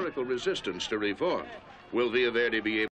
historical resistance to reform. Will Villa Verde be able